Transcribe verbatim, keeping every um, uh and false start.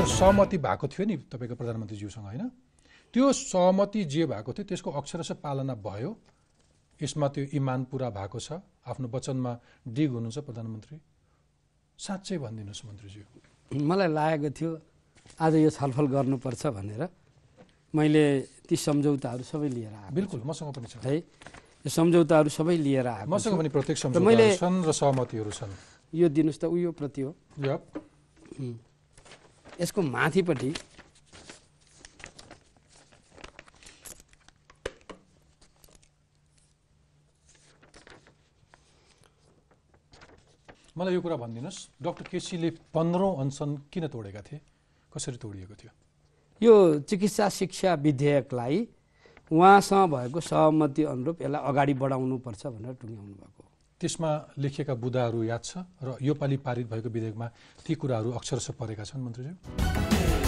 सहमति भएको थियो नि तपाईको प्रधानमन्त्रीज्यूसँग हैन, त्यो सहमति जे भएको थियो त्यसको अक्षरशः पालना भयो? यसमा त्यो इमान पूरा भएको छ? आफ्नो वचनमा डिग हुनुहुन्छ प्रधानमन्त्री? साँच्चै भनिदिनुहोस् मन्त्रीज्यू। मलाई लागेको थियो आज यो छलफल गर्नुपर्छ भनेर मैले ती सम्झौताहरू सबै लिएर आएको। बिल्कुल मसँग पनि छ है, यो सम्झौताहरू सबै लिएर आएको। मसँग पनि प्रत्येक सम्झौताहरू छन् र सहमतिहरू छन्। यो दिनुस् त उयो प्रति हो। यप। यसको माथिपट्टि मलाई यो कुरा भनिदिनुहोस्, डाक्टर केसीले पन्ध्रौं अनसन किन तोडेका थिए? कसरी तोडिएको थियो? यो चिकित्सा शिक्षा विधेयकलाई उहाँसँग भएको सहमति अनुरूप यसलाई अगाडि बढाउनुपर्छ भनेर टुङ्ग्याउनु भएको। त्यसमा लेखिएका बुदाहरू याद छ र योपालि पारित भएको विधेयकमा ती कुराहरू अक्षरशः परेका छन् मन्त्रीज्यू?